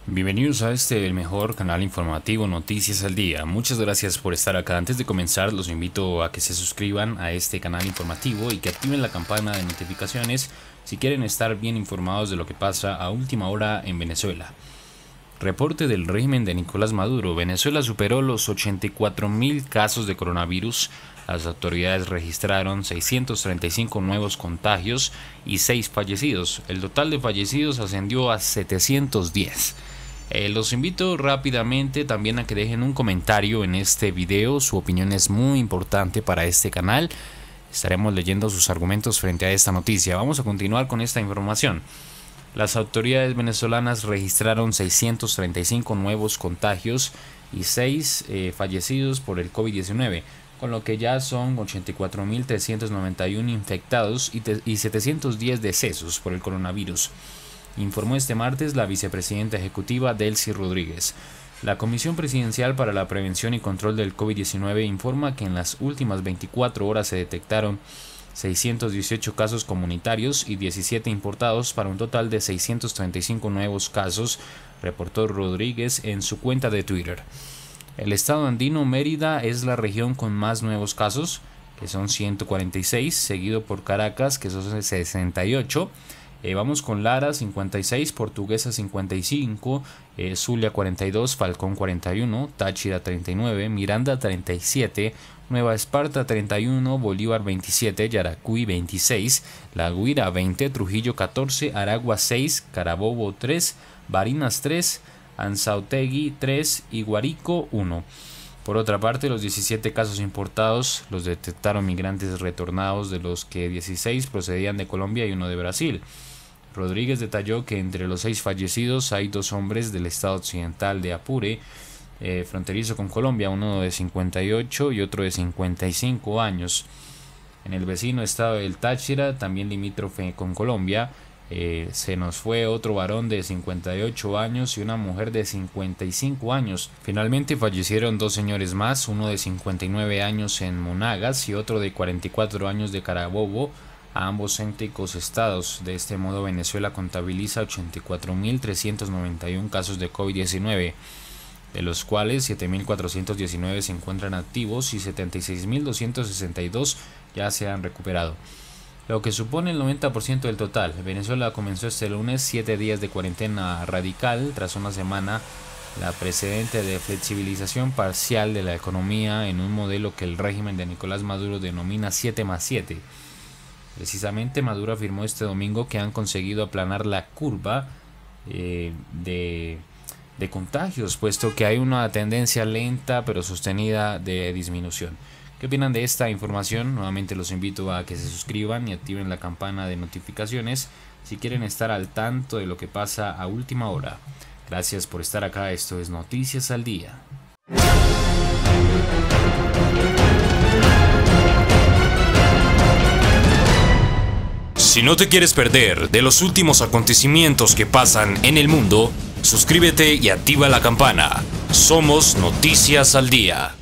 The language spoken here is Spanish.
Bienvenidos a el mejor canal informativo Noticias al Día. Muchas gracias por estar acá. Antes de comenzar, los invito a que se suscriban a este canal informativo y que activen la campana de notificaciones si quieren estar bien informados de lo que pasa a última hora en Venezuela. Reporte del régimen de Nicolás Maduro. Venezuela superó los 84.000 casos de coronavirus. Las autoridades registraron 635 nuevos contagios y 6 fallecidos. El total de fallecidos ascendió a 710. Los invito rápidamente también a que dejen un comentario en este video. Su opinión es muy importante para este canal. Estaremos leyendo sus argumentos frente a esta noticia. Vamos a continuar con esta información. Las autoridades venezolanas registraron 635 nuevos contagios y 6 fallecidos por el COVID-19, con lo que ya son 84.391 infectados y 710 decesos por el coronavirus, informó este martes la vicepresidenta ejecutiva Delcy Rodríguez. La Comisión Presidencial para la Prevención y Control del COVID-19 informa que en las últimas 24 horas se detectaron 618 casos comunitarios y 17 importados para un total de 635 nuevos casos, reportó Rodríguez en su cuenta de Twitter. El estado andino Mérida es la región con más nuevos casos, que son 146, seguido por Caracas, que son 68. Vamos con Lara 56, Portuguesa 55, Zulia 42, Falcón 41, Táchira 39, Miranda 37, Nueva Esparta 31, Bolívar 27, Yaracuy 26, La Guira 20, Trujillo 14, Aragua 6, Carabobo 3, Barinas 3, Anzoátegui 3 y Guárico 1. Por otra parte, los 17 casos importados los detectaron migrantes retornados, de los que 16 procedían de Colombia y 1 de Brasil. Rodríguez detalló que entre los 6 fallecidos hay 2 hombres del estado occidental de Apure, fronterizo con Colombia, uno de 58 y otro de 55 años. En el vecino estado del Táchira, también limítrofe con Colombia, se nos fue otro varón de 58 años y una mujer de 55 años. Finalmente fallecieron 2 señores más, uno de 59 años en Monagas y otro de 44 años de Carabobo, a ambos céntricos estados. De este modo, Venezuela contabiliza 84.391 casos de COVID-19, de los cuales 7.419 se encuentran activos y 76.262 ya se han recuperado, lo que supone el 90% del total. Venezuela comenzó este lunes 7 días de cuarentena radical tras una semana la precedente de flexibilización parcial de la economía en un modelo que el régimen de Nicolás Maduro denomina 7+7. Precisamente, Maduro afirmó este domingo que han conseguido aplanar la curva de contagios, puesto que hay una tendencia lenta pero sostenida de disminución. ¿Qué opinan de esta información? Nuevamente los invito a que se suscriban y activen la campana de notificaciones si quieren estar al tanto de lo que pasa a última hora. Gracias por estar acá. Esto es Noticias al Día. Si no te quieres perder de los últimos acontecimientos que pasan en el mundo, suscríbete y activa la campana. Somos Noticias al Día.